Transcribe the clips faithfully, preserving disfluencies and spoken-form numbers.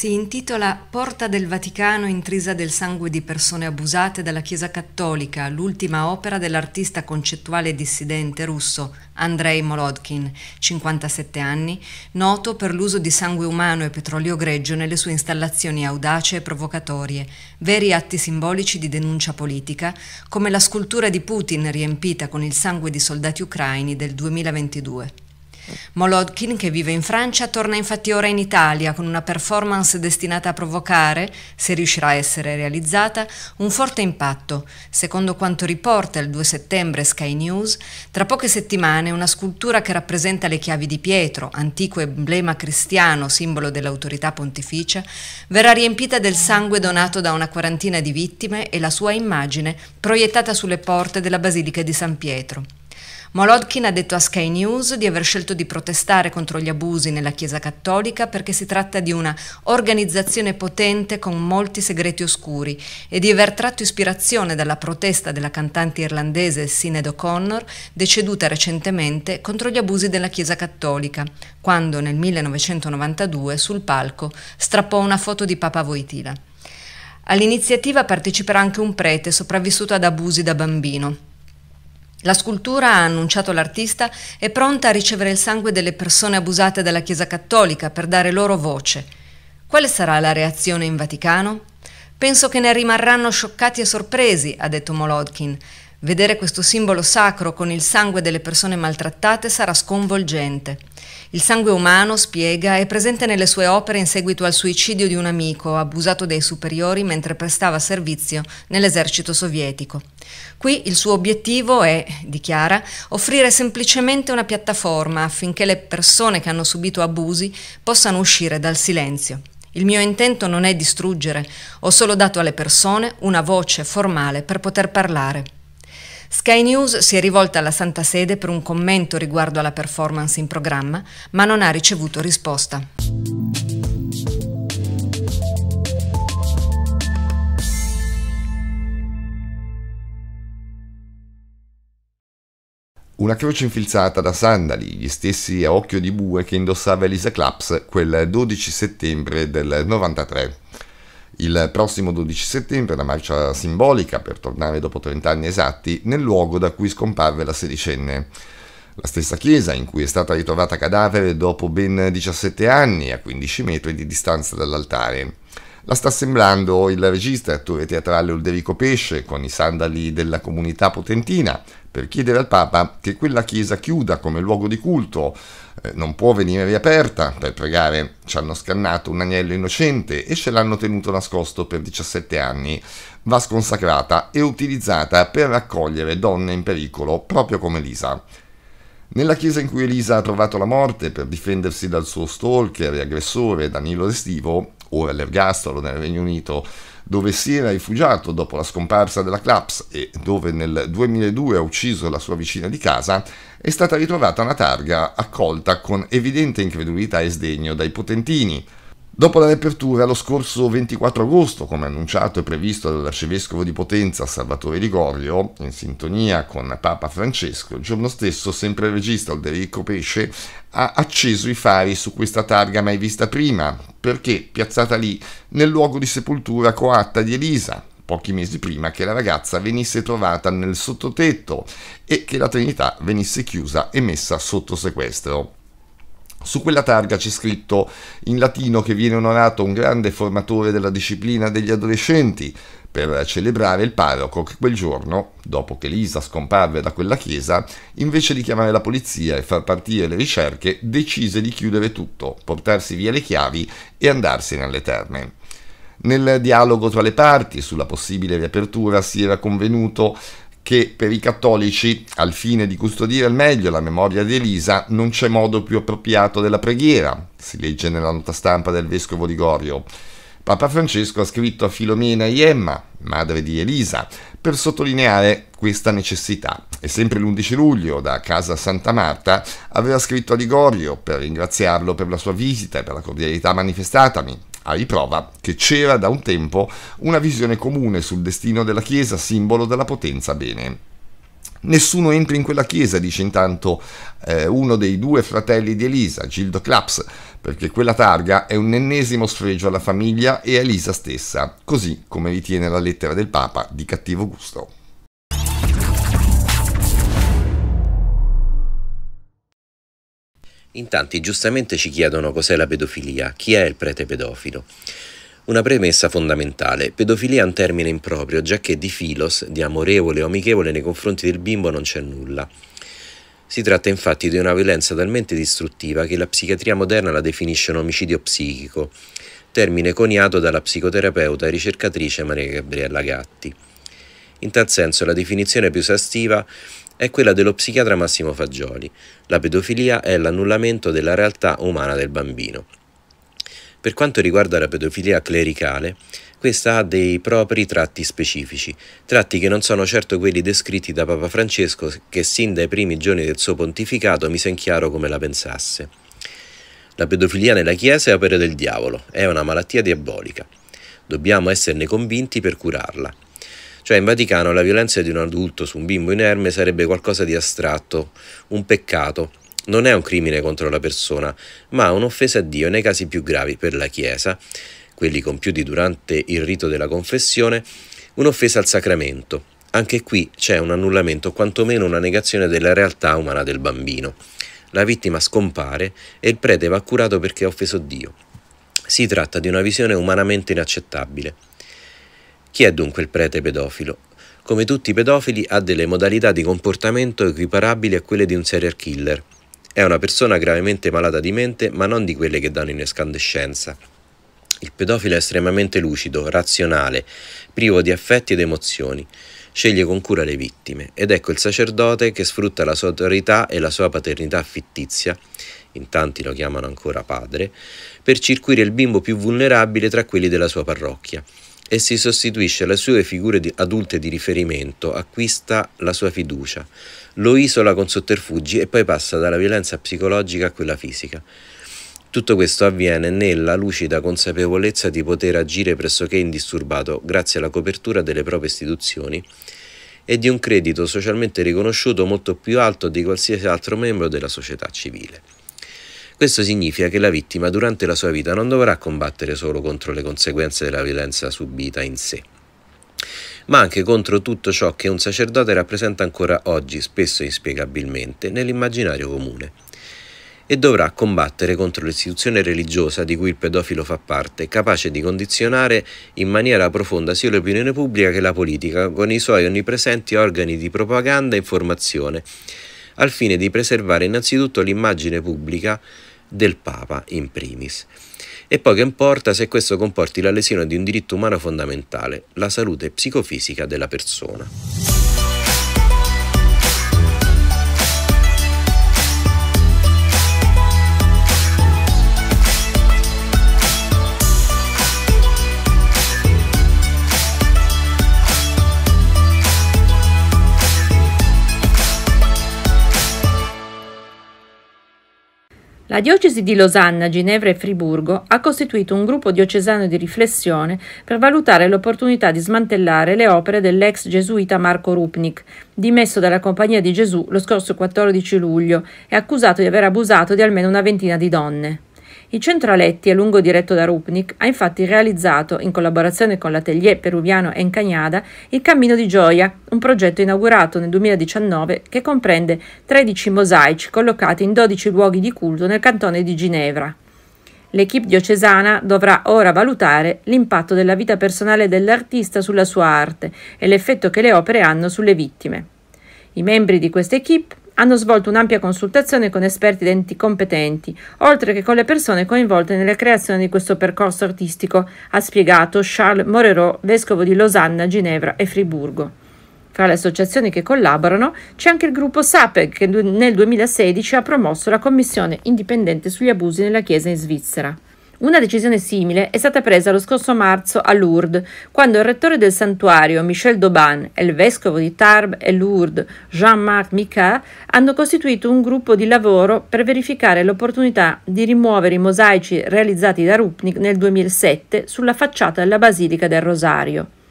Si intitola Porta del Vaticano intrisa del sangue di persone abusate dalla Chiesa Cattolica, l'ultima opera dell'artista concettuale e dissidente russo Andrei Molodkin, cinquantasette anni, noto per l'uso di sangue umano e petrolio greggio nelle sue installazioni audaci e provocatorie, veri atti simbolici di denuncia politica, come la scultura di Putin riempita con il sangue di soldati ucraini del duemilaventidue. Molodkin, che vive in Francia, torna infatti ora in Italia con una performance destinata a provocare, se riuscirà a essere realizzata, un forte impatto. Secondo quanto riporta il due settembre Sky News, tra poche settimane una scultura che rappresenta le chiavi di Pietro, antico emblema cristiano, simbolo dell'autorità pontificia, verrà riempita del sangue donato da una quarantina di vittime e la sua immagine proiettata sulle porte della Basilica di San Pietro. Molodkin ha detto a Sky News di aver scelto di protestare contro gli abusi nella Chiesa Cattolica perché si tratta di una organizzazione potente con molti segreti oscuri e di aver tratto ispirazione dalla protesta della cantante irlandese Sinéad O'Connor, deceduta recentemente, contro gli abusi della Chiesa Cattolica, quando nel millenovecentonovantadue sul palco strappò una foto di Papa Wojtyla. All'iniziativa parteciperà anche un prete sopravvissuto ad abusi da bambino. La scultura, ha annunciato l'artista, è pronta a ricevere il sangue delle persone abusate dalla Chiesa Cattolica per dare loro voce. Quale sarà la reazione in Vaticano? Penso che ne rimarranno scioccati e sorpresi, ha detto Molodkin. Vedere questo simbolo sacro con il sangue delle persone maltrattate sarà sconvolgente. Il sangue umano, spiega, è presente nelle sue opere in seguito al suicidio di un amico abusato dai superiori mentre prestava servizio nell'esercito sovietico. Qui il suo obiettivo è, dichiara, offrire semplicemente una piattaforma affinché le persone che hanno subito abusi possano uscire dal silenzio. Il mio intento non è distruggere, ho solo dato alle persone una voce formale per poter parlare. Sky News si è rivolta alla Santa Sede per un commento riguardo alla performance in programma, ma non ha ricevuto risposta. Una croce infilzata da sandali, gli stessi a occhio di bue che indossava Elisa Claps quel dodici settembre del novantatré. Il prossimo dodici settembre una marcia simbolica per tornare dopo trent'anni esatti nel luogo da cui scomparve la sedicenne. La stessa chiesa in cui è stata ritrovata cadavere dopo ben diciassette anni a quindici metri di distanza dall'altare. La sta assemblando il regista e attore teatrale Ulderico Pesce con i sandali della comunità potentina per chiedere al Papa che quella chiesa chiuda come luogo di culto, eh, non può venire riaperta per pregare. Ci hanno scannato un agnello innocente e ce l'hanno tenuto nascosto per diciassette anni. Va sconsacrata e utilizzata per raccogliere donne in pericolo, proprio come Elisa. Nella chiesa in cui Elisa ha trovato la morte per difendersi dal suo stalker e aggressore Danilo Restivo, ora all'ergastolo nel Regno Unito, dove si era rifugiato dopo la scomparsa della Claps e dove nel duemiladue ha ucciso la sua vicina di casa, è stata ritrovata una targa accolta con evidente incredulità e sdegno dai potentini. Dopo la riapertura lo scorso ventiquattro agosto, come annunciato e previsto dall'arcivescovo di Potenza Salvatore Ligorio, in sintonia con Papa Francesco, il giorno stesso sempre il regista Ulderico Pesce ha acceso i fari su questa targa mai vista prima, perché piazzata lì nel luogo di sepoltura coatta di Elisa, pochi mesi prima che la ragazza venisse trovata nel sottotetto e che la Trinità venisse chiusa e messa sotto sequestro. Su quella targa c'è scritto in latino che viene onorato un grande formatore della disciplina degli adolescenti, per celebrare il parroco che quel giorno, dopo che Elisa scomparve da quella chiesa, invece di chiamare la polizia e far partire le ricerche, decise di chiudere tutto, portarsi via le chiavi e andarsene alle terme. Nel dialogo tra le parti sulla possibile riapertura si era convenuto che per i cattolici, al fine di custodire al meglio la memoria di Elisa, non c'è modo più appropriato della preghiera, si legge nella nota stampa del vescovo Ligorio. Papa Francesco ha scritto a Filomena Iemma, madre di Elisa, per sottolineare questa necessità. E sempre l'undici luglio, da casa Santa Marta, aveva scritto a Ligorio per ringraziarlo per la sua visita e per la cordialità manifestatami, a riprova che c'era da un tempo una visione comune sul destino della Chiesa, simbolo della potenza bene. Nessuno entra in quella chiesa, dice intanto eh, uno dei due fratelli di Elisa, Gildo Claps, perché quella targa è un ennesimo sfregio alla famiglia e a Elisa stessa, così come ritiene la lettera del Papa di cattivo gusto. In tanti giustamente ci chiedono cos'è la pedofilia, chi è il prete pedofilo. Una premessa fondamentale: pedofilia è un termine improprio, giacché di filos, di amorevole o amichevole nei confronti del bimbo, non c'è nulla. Si tratta infatti di una violenza talmente distruttiva che la psichiatria moderna la definisce un omicidio psichico, termine coniato dalla psicoterapeuta e ricercatrice Maria Gabriella Gatti. In tal senso la definizione più esaustiva è quella dello psichiatra Massimo Fagioli: la pedofilia è l'annullamento della realtà umana del bambino. Per quanto riguarda la pedofilia clericale, questa ha dei propri tratti specifici, tratti che non sono certo quelli descritti da Papa Francesco, che sin dai primi giorni del suo pontificato mise in chiaro come la pensasse. La pedofilia nella Chiesa è opera del diavolo, è una malattia diabolica. Dobbiamo esserne convinti per curarla. Cioè, in Vaticano la violenza di un adulto su un bimbo inerme sarebbe qualcosa di astratto, un peccato. Non è un crimine contro la persona, ma un'offesa a Dio nei casi più gravi per la Chiesa, quelli compiuti durante il rito della confessione, un'offesa al sacramento. Anche qui c'è un annullamento o quantomeno una negazione della realtà umana del bambino. La vittima scompare e il prete va curato perché ha offeso Dio. Si tratta di una visione umanamente inaccettabile. Chi è dunque il prete pedofilo? Come tutti i pedofili ha delle modalità di comportamento equiparabili a quelle di un serial killer. È una persona gravemente malata di mente, ma non di quelle che danno in escandescenza. Il pedofilo è estremamente lucido, razionale, privo di affetti ed emozioni. Sceglie con cura le vittime, ed ecco il sacerdote che sfrutta la sua autorità e la sua paternità fittizia, in tanti lo chiamano ancora padre, per circuire il bimbo più vulnerabile tra quelli della sua parrocchia, e si sostituisce alle sue figure di adulte di riferimento, acquista la sua fiducia, lo isola con sotterfugi e poi passa dalla violenza psicologica a quella fisica. Tutto questo avviene nella lucida consapevolezza di poter agire pressoché indisturbato grazie alla copertura delle proprie istituzioni e di un credito socialmente riconosciuto molto più alto di qualsiasi altro membro della società civile. Questo significa che la vittima durante la sua vita non dovrà combattere solo contro le conseguenze della violenza subita in sé, ma anche contro tutto ciò che un sacerdote rappresenta ancora oggi, spesso inspiegabilmente, nell'immaginario comune. E dovrà combattere contro l'istituzione religiosa di cui il pedofilo fa parte, capace di condizionare in maniera profonda sia l'opinione pubblica che la politica, con i suoi onnipresenti organi di propaganda e informazione, al fine di preservare innanzitutto l'immagine pubblica del Papa in primis. E poi che importa se questo comporti la lesione di un diritto umano fondamentale, la salute psicofisica della persona. La diocesi di Losanna, Ginevra e Friburgo ha costituito un gruppo diocesano di riflessione per valutare l'opportunità di smantellare le opere dell'ex gesuita Marco Rupnik, dimesso dalla Compagnia di Gesù lo scorso quattordici luglio e accusato di aver abusato di almeno una ventina di donne. Il centro Aletti, a lungo diretto da Rupnik, ha infatti realizzato, in collaborazione con l'atelier peruviano Encañada, il Cammino di Gioia, un progetto inaugurato nel duemiladiciannove che comprende tredici mosaici collocati in dodici luoghi di culto nel cantone di Ginevra. L'equipe diocesana dovrà ora valutare l'impatto della vita personale dell'artista sulla sua arte e l'effetto che le opere hanno sulle vittime. I membri di questa equipe hanno svolto un'ampia consultazione con esperti ed enti competenti, oltre che con le persone coinvolte nella creazione di questo percorso artistico, ha spiegato Charles Moreau, vescovo di Losanna, Ginevra e Friburgo. Fra le associazioni che collaborano c'è anche il gruppo SAPEG, che nel duemilasedici ha promosso la Commissione indipendente sugli abusi nella Chiesa in Svizzera. Una decisione simile è stata presa lo scorso marzo a Lourdes, quando il rettore del santuario, Michel Dauban, e il vescovo di Tarbes e Lourdes, Jean-Marc Micard, hanno costituito un gruppo di lavoro per verificare l'opportunità di rimuovere i mosaici realizzati da Rupnik nel duemilasette sulla facciata della Basilica del Rosario.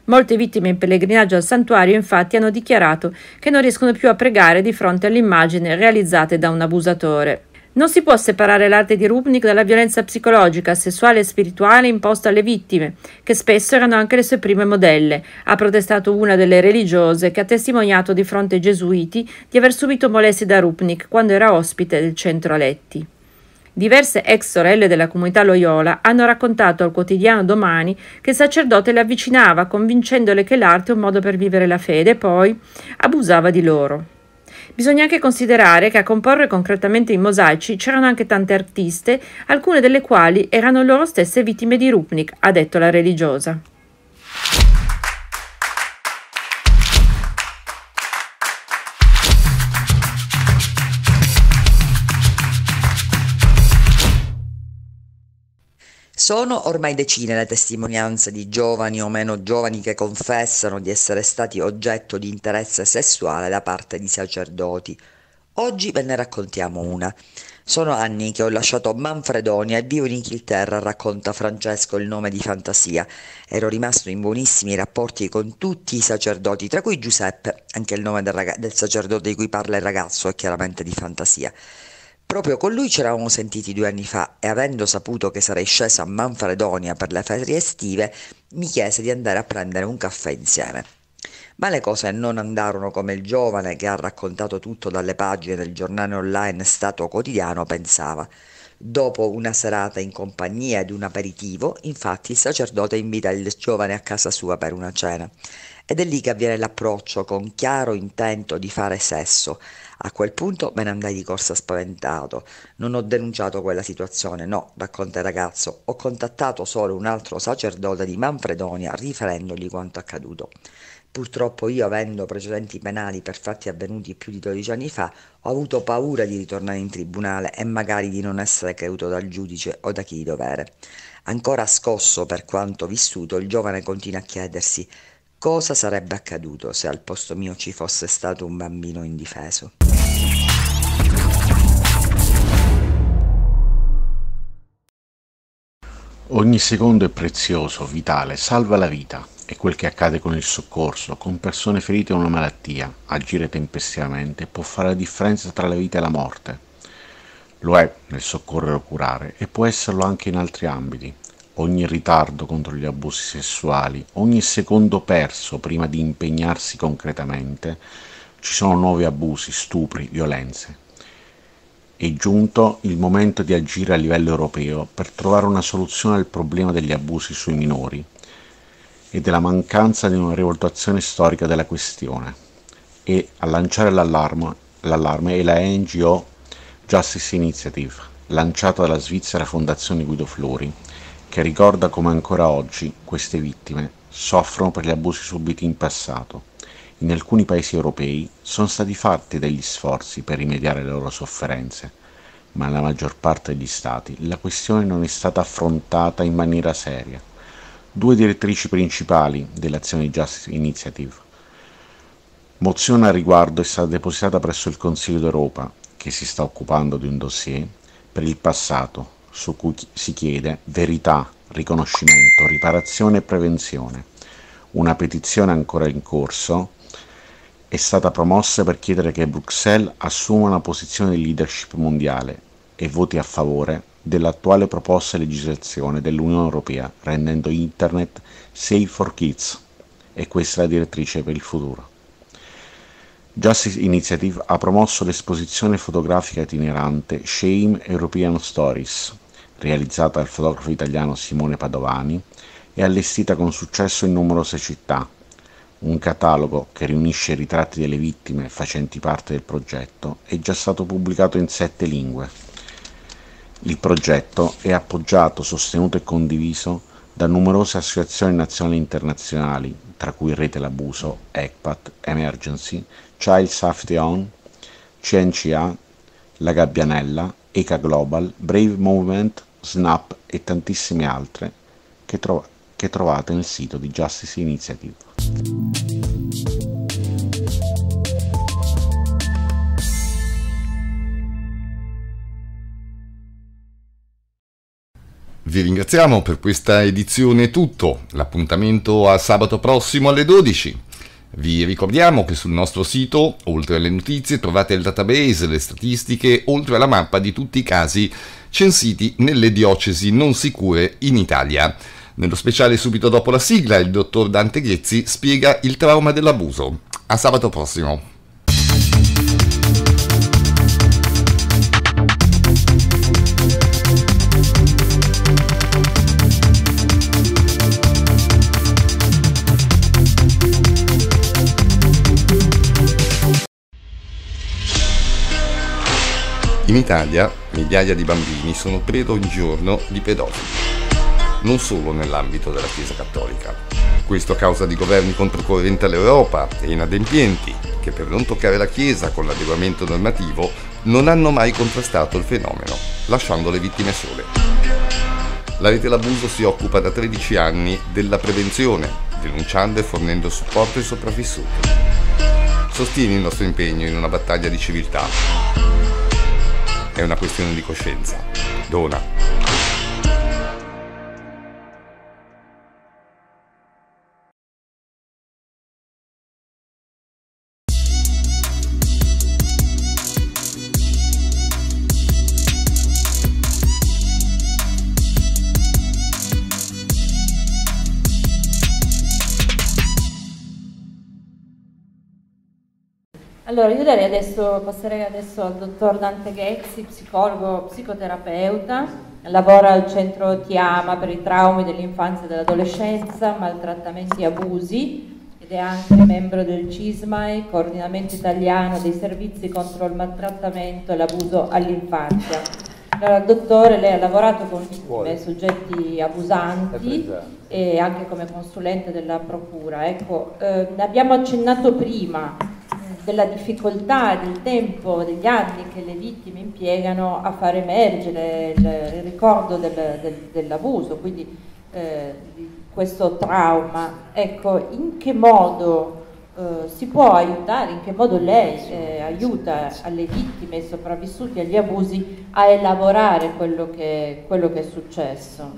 Molte vittime in pellegrinaggio al santuario infatti hanno dichiarato che non riescono più a pregare di fronte alle immagini realizzate da un abusatore. Non si può separare l'arte di Rupnik dalla violenza psicologica, sessuale e spirituale imposta alle vittime, che spesso erano anche le sue prime modelle, ha protestato una delle religiose che ha testimoniato di fronte ai gesuiti di aver subito molestie da Rupnik quando era ospite del centro Aletti. Diverse ex sorelle della comunità Loyola hanno raccontato al quotidiano Domani che il sacerdote le avvicinava convincendole che l'arte è un modo per vivere la fede e poi abusava di loro. Bisogna anche considerare che a comporre concretamente i mosaici c'erano anche tante artiste, alcune delle quali erano loro stesse vittime di Rupnik, ha detto la religiosa. Sono ormai decine le testimonianze di giovani o meno giovani che confessano di essere stati oggetto di interesse sessuale da parte di sacerdoti. Oggi ve ne raccontiamo una. Sono anni che ho lasciato Manfredonia e vivo in Inghilterra, racconta Francesco, il nome di fantasia. Ero rimasto in buonissimi rapporti con tutti i sacerdoti, tra cui Giuseppe, anche il nome del, raga- del sacerdote di cui parla il ragazzo è chiaramente di fantasia. Proprio con lui ci eravamo sentiti due anni fa e avendo saputo che sarei scesa a Manfredonia per le ferie estive, mi chiese di andare a prendere un caffè insieme. Ma le cose non andarono come il giovane che ha raccontato tutto dalle pagine del giornale online Stato Quotidiano pensava. Dopo una serata in compagnia ed un aperitivo, infatti il sacerdote invita il giovane a casa sua per una cena. Ed è lì che avviene l'approccio con chiaro intento di fare sesso. A quel punto me ne andai di corsa spaventato. Non ho denunciato quella situazione, no, racconta il ragazzo. Ho contattato solo un altro sacerdote di Manfredonia riferendogli quanto accaduto. Purtroppo io, avendo precedenti penali per fatti avvenuti più di dodici anni fa, ho avuto paura di ritornare in tribunale e magari di non essere creduto dal giudice o da chi di dovere. Ancora scosso per quanto vissuto, il giovane continua a chiedersi cosa sarebbe accaduto se al posto mio ci fosse stato un bambino indifeso. Ogni secondo è prezioso, vitale, salva la vita. È quel che accade con il soccorso, con persone ferite da una malattia. Agire tempestivamente può fare la differenza tra la vita e la morte. Lo è nel soccorrere o curare e può esserlo anche in altri ambiti. Ogni ritardo contro gli abusi sessuali, ogni secondo perso prima di impegnarsi concretamente, ci sono nuovi abusi, stupri, violenze. È giunto il momento di agire a livello europeo per trovare una soluzione al problema degli abusi sui minori e della mancanza di una rivalutazione storica della questione, e a lanciare l'allarme, l'allarme è la N G O Justice Initiative, lanciata dalla Svizzera Fondazione Guido Flori, che ricorda come ancora oggi queste vittime soffrono per gli abusi subiti in passato. In alcuni paesi europei sono stati fatti degli sforzi per rimediare alle loro sofferenze, ma nella maggior parte degli stati la questione non è stata affrontata in maniera seria. Due direttrici principali dell'azione Justice Initiative. Mozione al riguardo è stata depositata presso il Consiglio d'Europa, che si sta occupando di un dossier per il passato, su cui si chiede verità, riconoscimento, riparazione e prevenzione. Una petizione ancora in corso è stata promossa per chiedere che Bruxelles assuma una posizione di leadership mondiale e voti a favore dell'attuale proposta di legislazione dell'Unione Europea, rendendo Internet safe for kids, e questa è la direttrice per il futuro. Justice Initiative ha promosso l'esposizione fotografica itinerante Shame European Stories, realizzata dal fotografo italiano Simone Padovani e allestita con successo in numerose città. Un catalogo che riunisce i ritratti delle vittime facenti parte del progetto è già stato pubblicato in sette lingue. Il progetto è appoggiato, sostenuto e condiviso da numerose associazioni nazionali e internazionali, tra cui Rete l'Abuso, E C P A T, Emergency, Child Safety On, C N C A, La Gabbianella, E C A Global, Brave Movement, Snap e tantissime altre che, tro- che trovate nel sito di Justice Initiative. Vi ringraziamo per questa edizione, è tutto. L'appuntamento a sabato prossimo alle dodici. Vi ricordiamo che sul nostro sito, oltre alle notizie, trovate il database, le statistiche, oltre alla mappa di tutti i casi censiti nelle diocesi non sicure in Italia. Nello speciale subito dopo la sigla, il dottor Dante Ghezzi spiega il trauma dell'abuso. A sabato prossimo. In Italia migliaia di bambini sono preda ogni giorno di pedofili, non solo nell'ambito della Chiesa Cattolica. Questo a causa di governi controcorrente all'Europa e inadempienti che, per non toccare la Chiesa con l'adeguamento normativo, non hanno mai contrastato il fenomeno, lasciando le vittime sole. La Rete L'Abuso si occupa da tredici anni della prevenzione, denunciando e fornendo supporto ai sopravvissuti. Sostieni il nostro impegno in una battaglia di civiltà. È una questione di coscienza. Dona. Allora, io darei adesso, passerei adesso al dottor Dante Ghezzi, psicologo, psicoterapeuta, lavora al centro Tiama per i traumi dell'infanzia e dell'adolescenza, maltrattamenti e abusi, ed è anche membro del CISMAI, coordinamento italiano dei servizi contro il maltrattamento e l'abuso all'infanzia. Allora, dottore, lei ha lavorato con vittime, soggetti abusanti e anche come consulente della procura. Ecco, eh, ne abbiamo accennato prima della difficoltà, del tempo, degli anni che le vittime impiegano a far emergere il, il ricordo del, del, dell'abuso, quindi eh, questo trauma. Ecco, in che modo eh, si può aiutare, in che modo lei eh, aiuta alle vittime, ai sopravvissuti agli abusi a elaborare quello che, quello che è successo?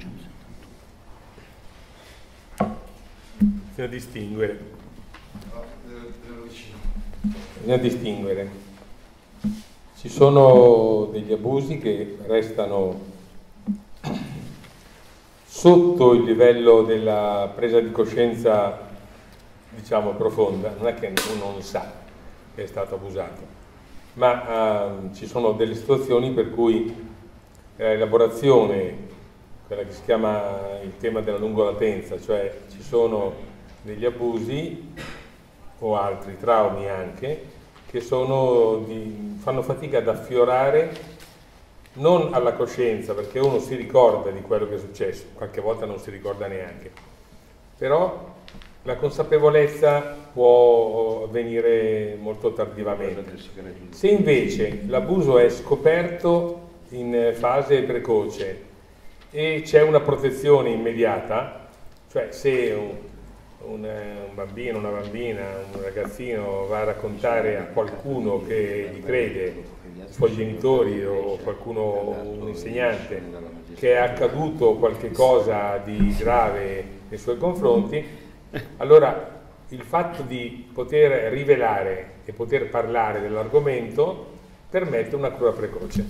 Bisogna distinguere. Bisogna distinguere. Ci sono degli abusi che restano sotto il livello della presa di coscienza, diciamo, profonda. Non è che uno non sa che è stato abusato, ma uh, ci sono delle situazioni per cui l'elaborazione, quella che si chiama il tema della lungolatenza, cioè ci sono degli abusi o altri traumi anche, che sono di, fanno fatica ad affiorare non alla coscienza, perché uno si ricorda di quello che è successo, qualche volta non si ricorda neanche, però la consapevolezza può avvenire molto tardivamente. Se invece l'abuso è scoperto in fase precoce e c'è una protezione immediata, cioè se un Un, un bambino, una bambina, un ragazzino va a raccontare a qualcuno che gli crede, i suoi genitori o qualcuno, un insegnante, che è accaduto qualche cosa di grave nei suoi confronti, allora il fatto di poter rivelare e poter parlare dell'argomento permette una cura precoce.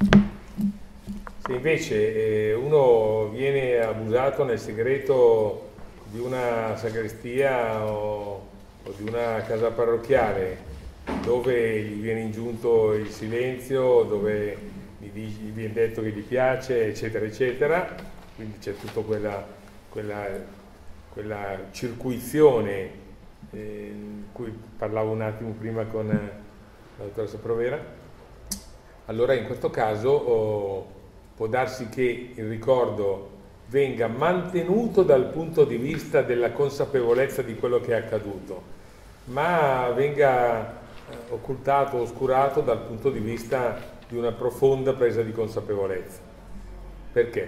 Se invece eh, uno viene abusato nel segreto di una sagrestia o, o di una casa parrocchiale, dove gli viene ingiunto il silenzio, dove gli, gli viene detto che gli piace, eccetera, eccetera, quindi c'è tutta quella, quella, quella circuizione eh, di cui parlavo un attimo prima con la dottoressa Provera. Allora in questo caso oh, può darsi che il ricordo venga mantenuto dal punto di vista della consapevolezza di quello che è accaduto, ma venga occultato, oscurato dal punto di vista di una profonda presa di consapevolezza. Perché?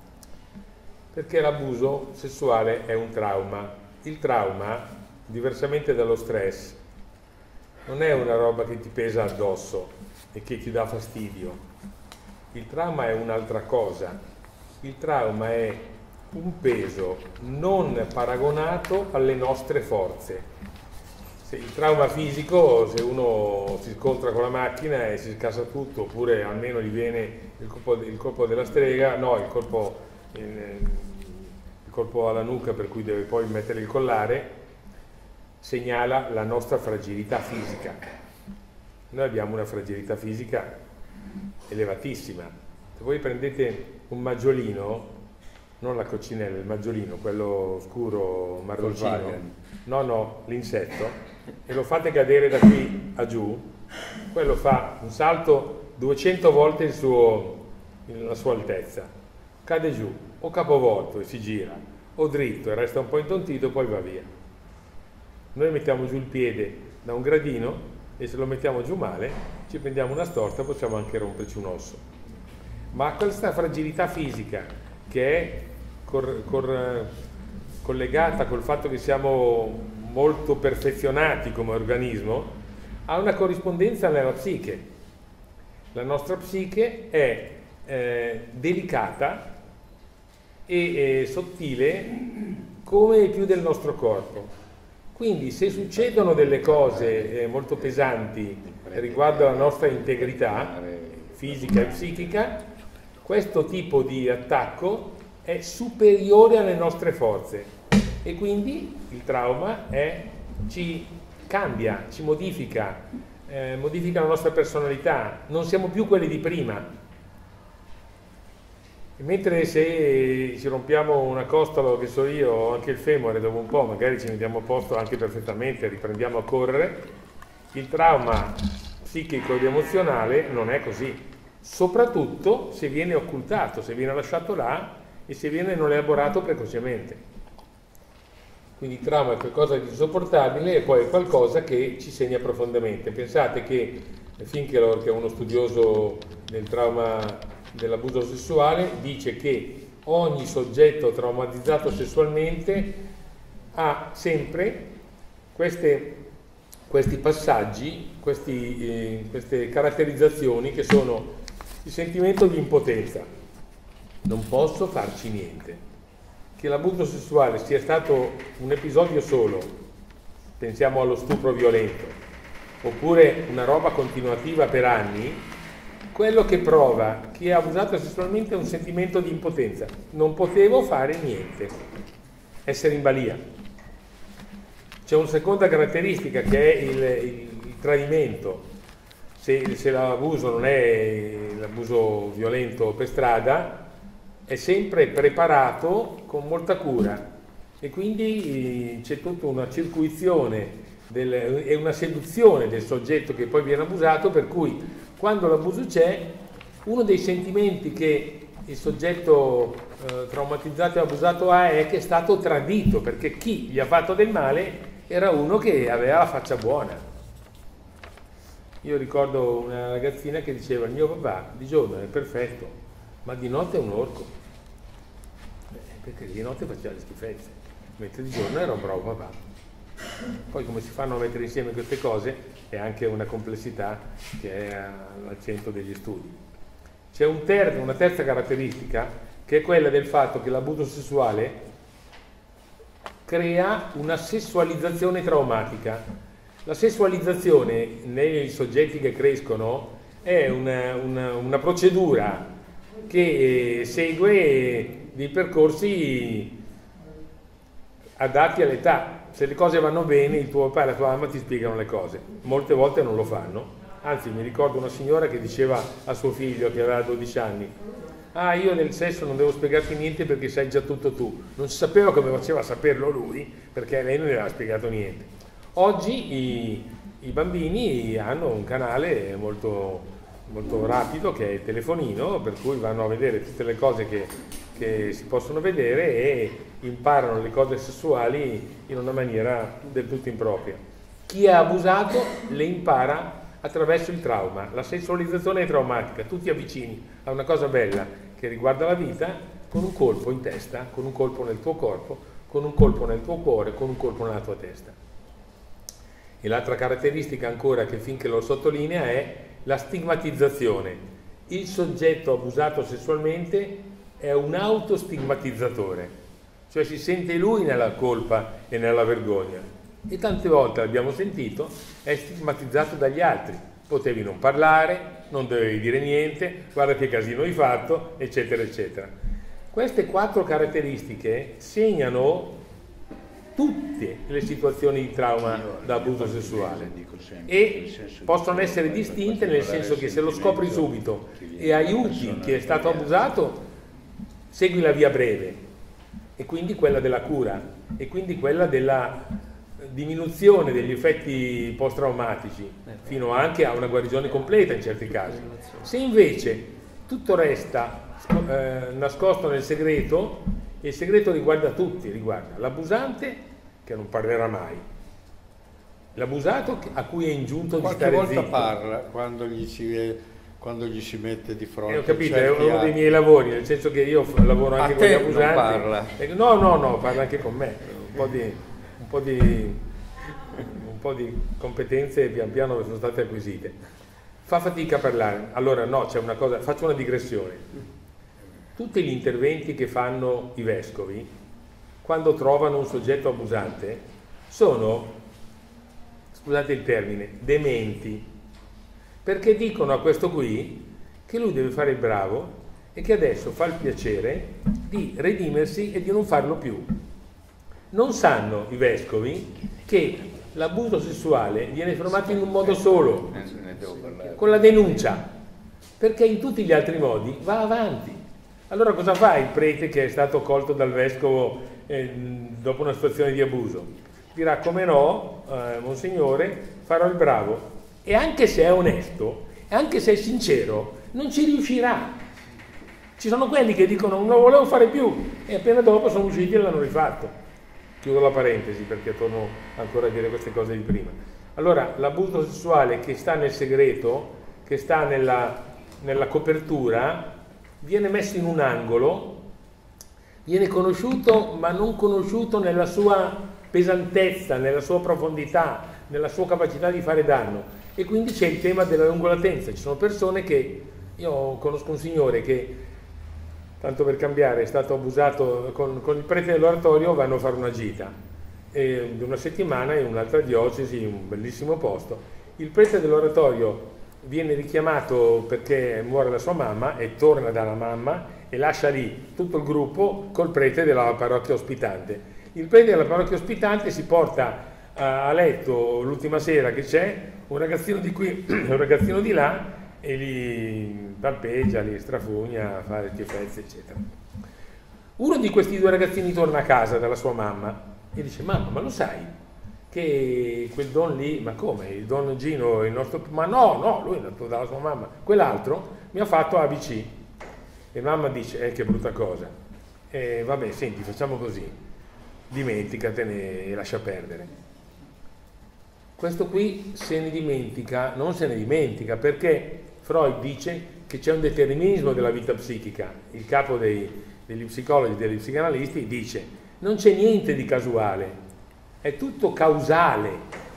Perché l'abuso sessuale è un trauma. Il trauma, diversamente dallo stress, non è una roba che ti pesa addosso e che ti dà fastidio. Il trauma è un'altra cosa. il trauma è un peso non paragonato alle nostre forze. Se il trauma fisico, se uno si scontra con la macchina e si scassa tutto, oppure almeno gli viene il colpo, il colpo della strega, no, il colpo, il, il colpo alla nuca per cui deve poi mettere il collare, segnala la nostra fragilità fisica. Noi abbiamo una fragilità fisica elevatissima. Se voi prendete un maggiolino, non la coccinella, il maggiolino, quello scuro marroncino, no no, l'insetto, e lo fate cadere da qui a giù, quello fa un salto duecento volte il suo, la sua altezza, cade giù, o capovolto e si gira, o dritto e resta un po' intontito e poi va via. Noi mettiamo giù il piede da un gradino e se lo mettiamo giù male, ci prendiamo una storta, possiamo anche romperci un osso. Ma questa fragilità fisica che è cor, cor, collegata col fatto che siamo molto perfezionati come organismo, ha una corrispondenza nella psiche. La nostra psiche è eh, delicata e eh, sottile come più del nostro corpo. Quindi se succedono delle cose eh, molto pesanti riguardo alla nostra integrità fisica e psichica, questo tipo di attacco è superiore alle nostre forze. E quindi il trauma è, ci cambia, ci modifica, eh, modifica la nostra personalità, non siamo più quelli di prima. E mentre se ci rompiamo una costola, che so io, o anche il femore dopo un po', magari ci mettiamo a posto anche perfettamente, riprendiamo a correre, il trauma psichico ed emozionale non è così, soprattutto se viene occultato, se viene lasciato là e se viene non elaborato precocemente. Quindi il trauma è qualcosa di insopportabile e poi è qualcosa che ci segna profondamente. Pensate che Finkelor, che è uno studioso del trauma dell'abuso sessuale, dice che ogni soggetto traumatizzato sessualmente ha sempre queste, questi passaggi, questi, eh, queste caratterizzazioni che sono il sentimento di impotenza. Non posso farci niente. Che l'abuso sessuale sia stato un episodio solo, pensiamo allo stupro violento, oppure una roba continuativa per anni, quello che prova chi è abusato sessualmente è un sentimento di impotenza. Non potevo fare niente, essere in balia. C'è una seconda caratteristica che è il, il, il tradimento. Se, se l'abuso non è l'abuso violento per strada, è sempre preparato con molta cura e quindi c'è tutta una circuizione del, e una seduzione del soggetto che poi viene abusato, per cui quando l'abuso c'è, uno dei sentimenti che il soggetto eh, traumatizzato e abusato ha è che è stato tradito, perché chi gli ha fatto del male era uno che aveva la faccia buona. Io ricordo una ragazzina che diceva: il mio papà di giorno è perfetto, ma di notte è un orco, eh, perché di notte faceva le schifezze, mentre di giorno era un bravo papà. Poi come si fanno a mettere insieme queste cose è anche una complessità che è al centro degli studi. C'è un ter- una terza caratteristica che è quella del fatto che l'abuso sessuale crea una sessualizzazione traumatica. La sessualizzazione nei soggetti che crescono è una, una, una procedura che segue dei percorsi adatti all'età. Se le cose vanno bene, il tuo papà e la tua mamma ti spiegano le cose. Molte volte non lo fanno. Anzi, mi ricordo una signora che diceva a suo figlio, che aveva dodici anni: ah, io nel sesso non devo spiegarti niente perché sai già tutto tu. Non si sapeva come faceva a saperlo lui, perché lei non gli aveva spiegato niente. Oggi i, i bambini hanno un canale molto, molto rapido che è il telefonino, per cui vanno a vedere tutte le cose che, che si possono vedere e imparano le cose sessuali in una maniera del tutto impropria. Chi è abusato le impara attraverso il trauma. La sessualizzazione è traumatica, tu ti avvicini a una cosa bella che riguarda la vita con un colpo in testa, con un colpo nel tuo corpo, con un colpo nel tuo cuore, con un colpo nella tua testa. E l'altra caratteristica ancora che finché lo sottolinea è la stigmatizzazione. Il soggetto abusato sessualmente è un autostigmatizzatore, cioè si sente lui nella colpa e nella vergogna, e tante volte l'abbiamo sentito, è stigmatizzato dagli altri. Potevi non parlare, non dovevi dire niente, guarda che casino hai fatto, eccetera, eccetera. Queste quattro caratteristiche segnano tutte le situazioni di trauma da abuso sessuale e possono essere distinte, nel senso che se lo scopri subito e aiuti chi è stato abusato, segui la via breve, e quindi quella della cura, e quindi quella della diminuzione degli effetti post-traumatici, fino anche a una guarigione completa in certi casi. Se invece tutto resta eh, nascosto nel segreto, il segreto riguarda tutti, riguarda l'abusante, che non parlerà mai, l'abusato a cui è ingiunto di stare zitto. Qualche volta parla quando gli si, quando gli si mette di fronte. Eh, ho capito, è uno dei miei lavori, nel senso che io lavoro anche con gli abusanti. Non parla. No, no, no, parla anche con me. Un po' di, un po' di, un po' di competenze pian piano sono state acquisite. Fa fatica a parlare. Allora no, c'è una cosa, faccio una digressione. Tutti gli interventi che fanno i vescovi quando trovano un soggetto abusante sono, scusate il termine, dementi, perché dicono a questo qui che lui deve fare il bravo e che adesso fa il piacere di redimersi e di non farlo più. Non sanno i vescovi che l'abuso sessuale viene fermato in un modo solo, con la denuncia, perché in tutti gli altri modi va avanti. Allora cosa fa il prete che è stato colto dal vescovo eh, dopo una situazione di abuso? Dirà: come no, eh, monsignore, farò il bravo. E anche se è onesto, anche se è sincero, non ci riuscirà. Ci sono quelli che dicono non lo volevo fare più e appena dopo sono usciti e l'hanno rifatto. Chiudo la parentesi perché torno ancora a dire queste cose di prima. Allora, l'abuso sessuale che sta nel segreto, che sta nella, nella copertura, viene messo in un angolo, viene conosciuto ma non conosciuto nella sua pesantezza, nella sua profondità, nella sua capacità di fare danno, e quindi c'è il tema della lungolatenza. Ci sono persone che, io conosco un signore che, tanto per cambiare, è stato abusato con, con il prete dell'oratorio, vanno a fare una gita e, di una settimana in un'altra diocesi, in un bellissimo posto. Il prete dell'oratorio viene richiamato perché muore la sua mamma e torna dalla mamma e lascia lì tutto il gruppo col prete della parrocchia ospitante. Il prete della parrocchia ospitante si porta a letto l'ultima sera che c'è un ragazzino di qui un ragazzino di là e li palpeggia, li strafugna, fa le schifezze, eccetera. Uno di questi due ragazzini torna a casa dalla sua mamma e dice: mamma, ma lo sai che quel don lì, ma come, il don Gino, il nostro, ma no, no, lui è andato dalla sua mamma, quell'altro mi ha fatto A B C. E mamma dice: eh, che brutta cosa. E vabbè, senti, facciamo così, dimenticatene e lascia perdere. Questo qui se ne dimentica, non se ne dimentica, perché Freud dice che c'è un determinismo della vita psichica. Il capo dei, degli psicologi, degli psicanalisti, dice: non c'è niente di casuale, è tutto causale.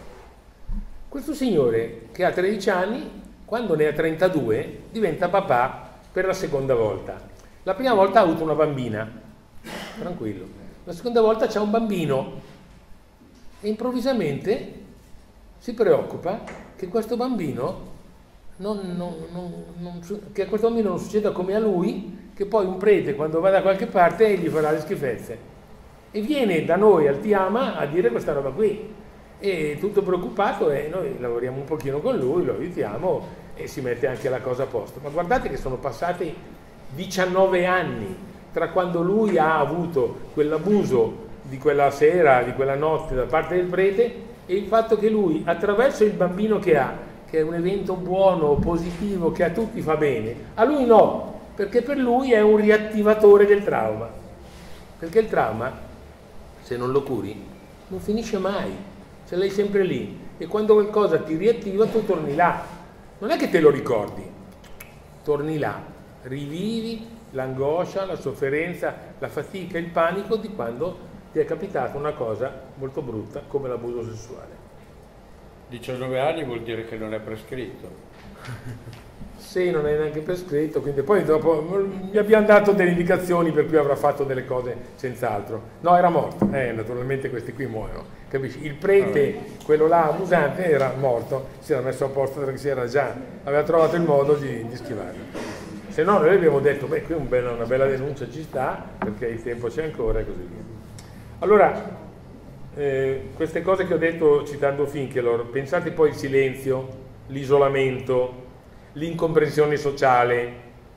Questo signore che ha tredici anni, quando ne ha trentadue, diventa papà per la seconda volta. La prima volta ha avuto una bambina, tranquillo. La seconda volta c'ha un bambino e improvvisamente si preoccupa che questo bambino non, non, non, non, che a questo bambino non succeda come a lui, che poi un prete quando va da qualche parte gli farà le schifezze. E viene da noi al Tiama a dire questa roba qui, e tutto preoccupato, e noi lavoriamo un pochino con lui, lo aiutiamo e si mette anche la cosa a posto. Ma guardate che sono passati diciannove anni tra quando lui ha avuto quell'abuso di quella sera, di quella notte da parte del prete, e il fatto che lui, attraverso il bambino che ha, che è un evento buono, positivo, che a tutti fa bene, a lui no, perché per lui è un riattivatore del trauma, perché il trauma, se non lo curi, non finisce mai, ce l'hai sempre lì, e quando qualcosa ti riattiva tu torni là, non è che te lo ricordi, torni là, rivivi l'angoscia, la sofferenza, la fatica, il panico di quando ti è capitata una cosa molto brutta come l'abuso sessuale. diciannove anni vuol dire che non è prescritto. Sì, non è neanche prescritto, quindi poi dopo mi abbiamo dato delle indicazioni per cui avrà fatto delle cose senz'altro. No, era morto, eh, naturalmente questi qui muoiono, capisci? Il prete, quello là abusante, era morto, si era messo a posto perché si era già, aveva trovato il modo di, di schivarlo. Se no noi abbiamo detto, beh, qui un bella, una bella denuncia ci sta, perché il tempo c'è ancora e così via. Allora, eh, queste cose che ho detto citando Finkelor, pensate poi il silenzio, l'isolamento, l'incomprensione sociale,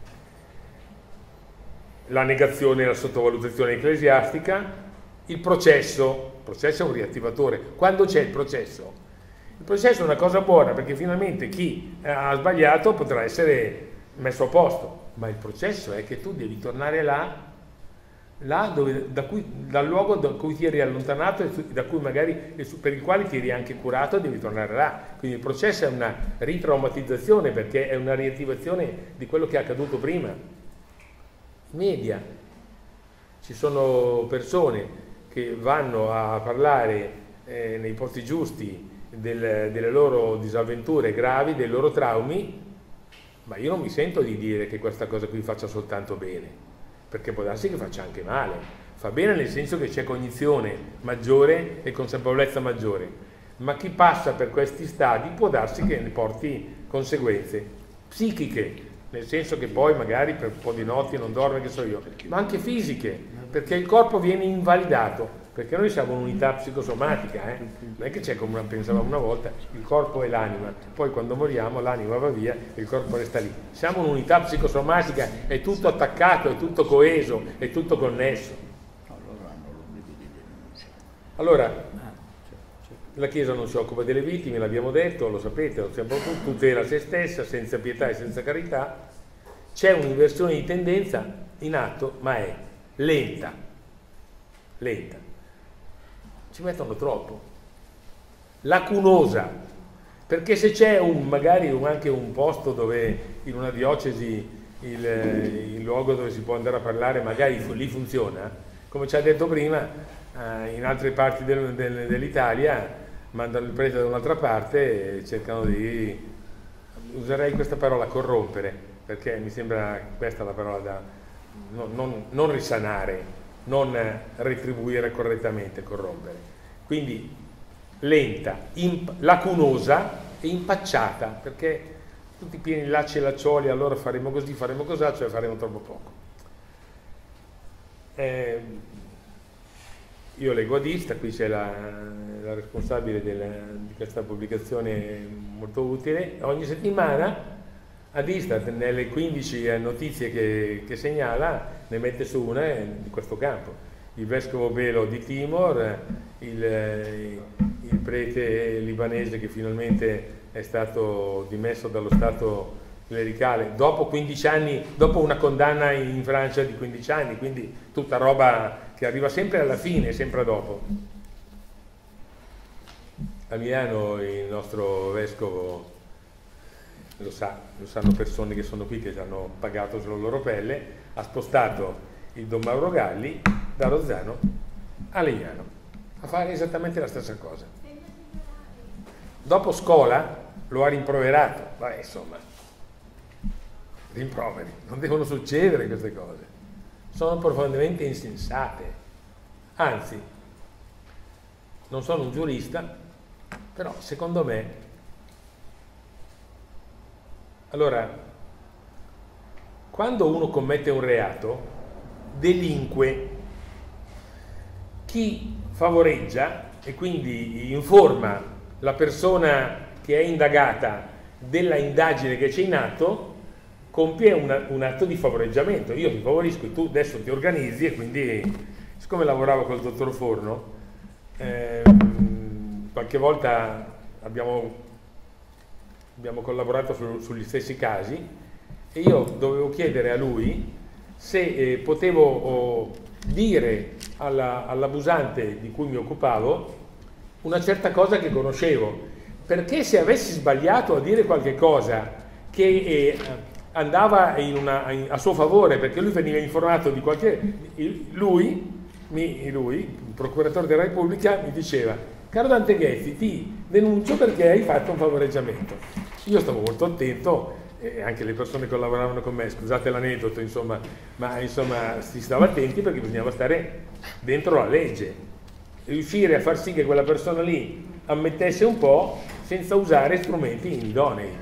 la negazione e la sottovalutazione ecclesiastica, il processo. Il processo è un riattivatore. Quando c'è il processo? Il processo è una cosa buona perché finalmente chi ha sbagliato potrà essere messo a posto, ma il processo è che tu devi tornare là, là dove, da cui, dal luogo da cui ti eri allontanato e da cui magari, per il quale ti eri anche curato, devi tornare là. Quindi il processo è una ritraumatizzazione perché è una riattivazione di quello che è accaduto prima. Media. Ci sono persone che vanno a parlare eh, nei posti giusti del, delle loro disavventure gravi, dei loro traumi, ma io non mi sento di dire che questa cosa qui faccia soltanto bene, perché può darsi che faccia anche male. Fa bene nel senso che c'è cognizione maggiore e consapevolezza maggiore, ma chi passa per questi stadi può darsi che ne porti conseguenze psichiche, nel senso che poi magari per un po' di notti non dorme, che so io, ma anche fisiche, perché il corpo viene invalidato, perché noi siamo un'unità psicosomatica, eh? Non è che c'è come pensavamo una volta, il corpo e l'anima, poi quando moriamo l'anima va via e il corpo resta lì. Siamo un'unità psicosomatica, è tutto attaccato, è tutto coeso, è tutto connesso. Allora, la Chiesa non si occupa delle vittime, l'abbiamo detto, lo sapete, lo sappiamo tutti, tutela se stessa, senza pietà e senza carità. C'è un'inversione di tendenza in atto, ma è lenta, lenta. Ci mettono troppo, lacunosa, perché se c'è un, magari un, anche un posto dove in una diocesi il, il luogo dove si può andare a parlare magari lì funziona, come ci ha detto prima, eh, in altre parti del, del, dell'Italia mandano il prete da un'altra parte e cercano di, userei questa parola, corrompere, perché mi sembra questa la parola da non, non, non risanare, non retribuire correttamente, corrompere. Quindi lenta, lacunosa e impacciata, perché tutti pieni di lacci e laccioli, allora faremo così, faremo così, cioè faremo troppo poco. Eh, io leggo a Dista, qui c'è la, la responsabile della, di questa pubblicazione molto utile. Ogni settimana a Dista, nelle quindici notizie che, che segnala, ne mette su una di questo campo. Il vescovo Belo di Timor, il, il prete libanese che finalmente è stato dimesso dallo Stato clericale dopo quindici anni, dopo una condanna in Francia di quindici anni, quindi tutta roba che arriva sempre alla fine, sempre dopo. A Milano il nostro vescovo lo sa, lo sanno persone che sono qui che ci hanno pagato sulla loro pelle, ha spostato il Don Mauro Galli da Rozzano a Legnano a fare esattamente la stessa cosa. Dopo scuola lo ha rimproverato, ma insomma, rimproveri, non devono succedere queste cose, sono profondamente insensate. Anzi, non sono un giurista, però secondo me, allora, quando uno commette un reato, delinque, chi favoreggia e quindi informa la persona che è indagata della indagine che c'è in atto, compie una, un atto di favoreggiamento. Io ti favorisco e tu adesso ti organizzi, e quindi, siccome lavoravo col dottor Forno, ehm, qualche volta abbiamo, abbiamo collaborato su, sugli stessi casi, e io dovevo chiedere a lui se eh, potevo oh, dire alla, all'abusante di cui mi occupavo una certa cosa che conoscevo, perché se avessi sbagliato a dire qualche cosa che eh, andava in una, in, a suo favore, perché lui veniva informato di qualche... lui, mi, lui il procuratore della Repubblica, mi diceva: caro Dante Ghezzi, ti denuncio perché hai fatto un favoreggiamento. Io stavo molto attento e anche le persone che lavoravano con me, scusate l'aneddoto, insomma, ma insomma si stava attenti perché bisognava stare dentro la legge, riuscire a far sì che quella persona lì ammettesse un po' senza usare strumenti idonei.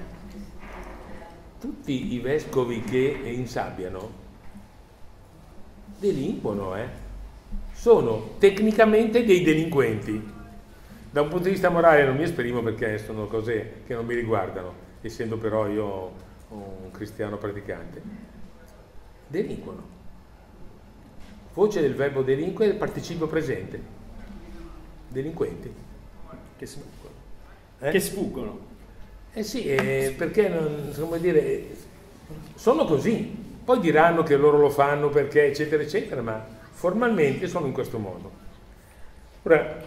Tutti i vescovi che insabbiano delinquono, eh? Sono tecnicamente dei delinquenti. Da un punto di vista morale non mi esprimo perché sono cose che non mi riguardano, essendo però io un cristiano praticante. Delinquono. Voce del verbo delinquere, participio presente. Delinquenti. Che sfuggono. Eh? Che sfuggono. Eh sì, eh, perché non, come dire, sono così. Poi diranno che loro lo fanno perché eccetera eccetera, ma formalmente sono in questo modo. Ora,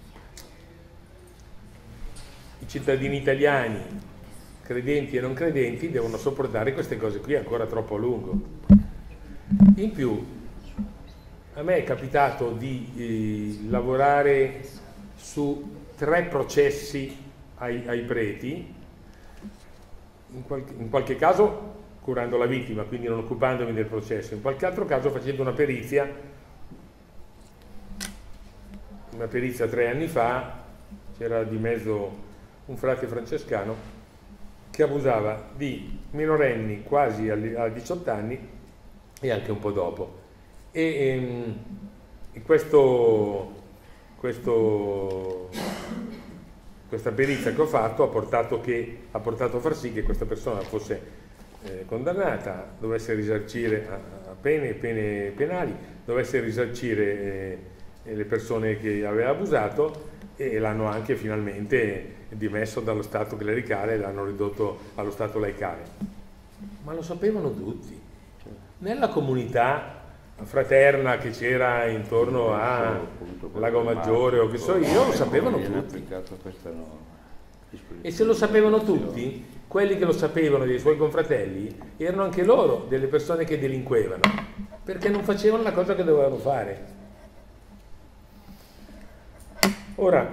i cittadini italiani, credenti e non credenti, devono sopportare queste cose qui ancora troppo a lungo. In più, a me è capitato di eh, lavorare su tre processi ai, ai preti, in qualche, in qualche caso curando la vittima, quindi non occupandomi del processo, in qualche altro caso facendo una perizia, una perizia tre anni fa, c'era di mezzo un frate francescano che abusava di minorenni quasi a diciotto anni e anche un po' dopo. E, e questo, questo, questa perizia che ho fatto ha portato, che, ha portato a far sì che questa persona fosse eh, condannata, dovesse risarcire a, a pene, pene penali, dovesse risarcire eh, le persone che aveva abusato, e l'hanno anche finalmente dimesso dallo Stato clericale e l'hanno ridotto allo Stato laicale. Ma lo sapevano tutti. Nella comunità fraterna che c'era intorno a Lago Maggiore o che so io, lo sapevano tutti. E se lo sapevano tutti, quelli che lo sapevano dei suoi confratelli erano anche loro delle persone che delinquevano, perché non facevano la cosa che dovevano fare. Ora,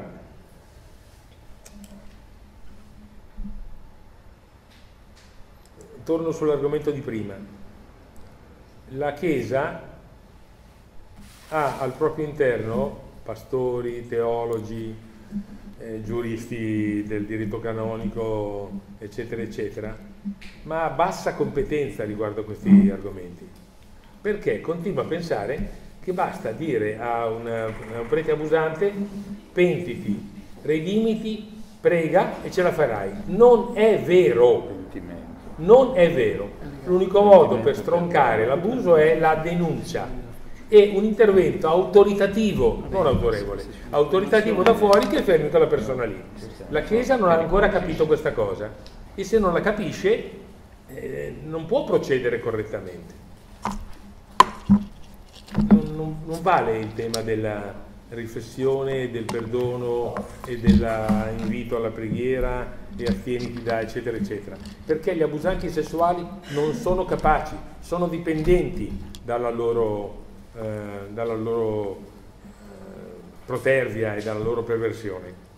torno sull'argomento di prima. La Chiesa ha al proprio interno pastori, teologi, eh, giuristi del diritto canonico, eccetera, eccetera, ma ha bassa competenza riguardo a questi argomenti, perché continua a pensare che basta dire a, una, a un prete abusante: pentiti, redimiti, prega e ce la farai. Non è vero, non è vero. L'unico modo per stroncare l'abuso è la denuncia e un intervento autoritativo, non autorevole, autoritativo da fuori che fermi quella persona lì. La Chiesa non ha ancora capito questa cosa e se non la capisce eh, non può procedere correttamente. Non, non, non vale il tema della riflessione, del perdono e dell'invito alla preghiera e astieniti da eccetera eccetera, perché gli abusanti sessuali non sono capaci, sono dipendenti dalla loro, eh, dalla loro eh, protervia e dalla loro perversione.